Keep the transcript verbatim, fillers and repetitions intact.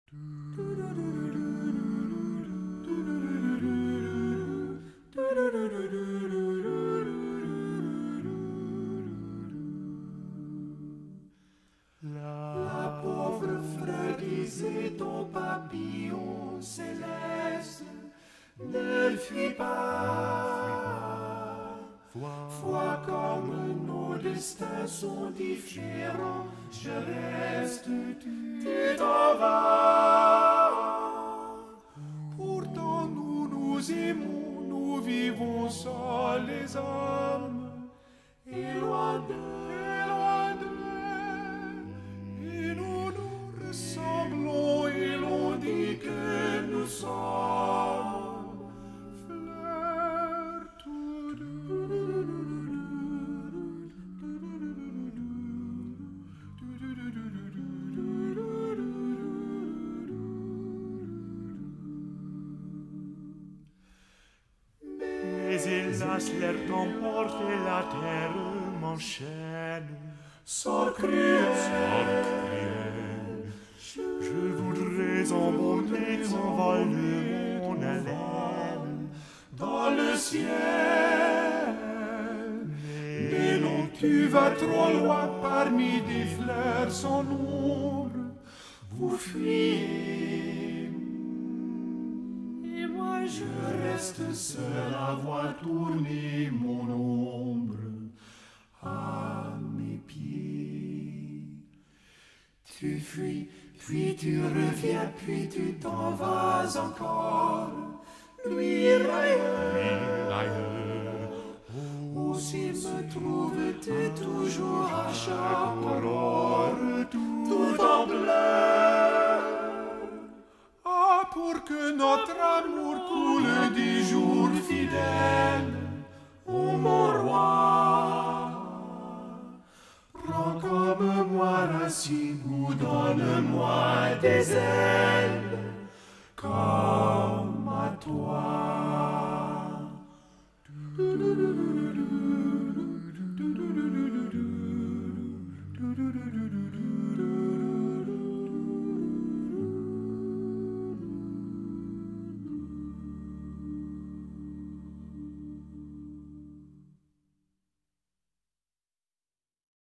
La pauvre fleur disait au papillon céleste, ne fuis pas. Vois comme nos destins sont différents, je reste, tu t'en vas. Pourtant nous nous aimons, nous vivons seuls les hommes, et loin d'eux, et loin d'eux, et nous nous ressemblons, et l'on dit que nous sommes fleurs tous deux. Mais hélas, l'air t'emporte et la terre m'enchaîne. Sort cruel, Sort cruel, je voudrais emporter ton vol de mon haleine dans le ciel. Mais non, tu vas trop loin parmi des fleurs sans nombre. Vous fuyez, et moi je reste seul à voir tourner mon ombre à mes pieds. Tu fuis, puis tu reviens, puis tu t'en vas encore. Nuire ailleurs, aussi me trouves-tu toujours à chaque aurore, tout en pleurs. Ah, pour que notre amour coule des jours fidèles, ô mon roi, prends comme moi racine ou donne-moi des ailes.